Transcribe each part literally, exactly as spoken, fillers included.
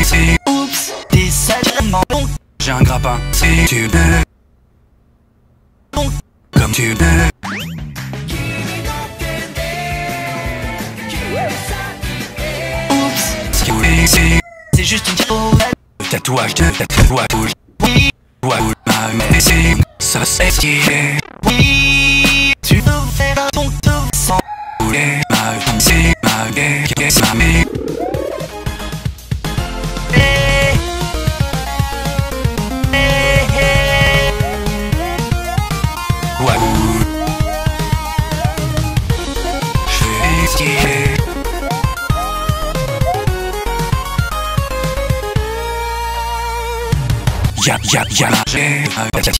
c'est oups, t'es sagement bon. J'ai un grappin, c'est tu veux. Bon, comme tu veux. Oups, ce que vous voulez, c'est c'est juste une photo. Tatouage de tatouage. Oui, waouh, ma mère, c'est ça, c'est stylé. Oui, tu veux faire un ton tour sans bouler. Ma femme, c'est ma guerre, qu'est-ce ma mère. Waouh, je vais stylé. Ya, ya, ya, j'ai un patati.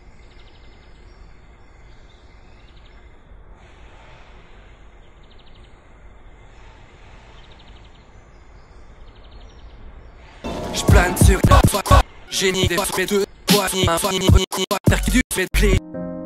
J'plane sur la foi, génie des fois deux, fois ni un fois ni ni ni terre qui du fait de clé.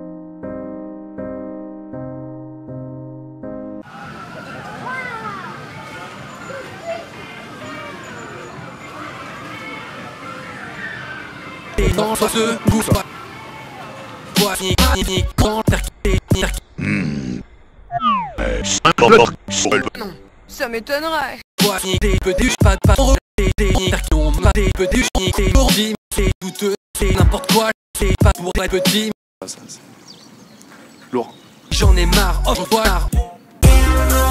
Et dans soit se bouge pas. Fois ni ni ni quand terre qui terre qui. Non, ça m'étonnerait. Fois ni des petits pas de pas trop. Des terres qui ont ma des petits des lourdis. C'est douteux, c'est n'importe quoi. C'est pas pour être petit. Lourd. J'en ai marre, oh j'en vois marre.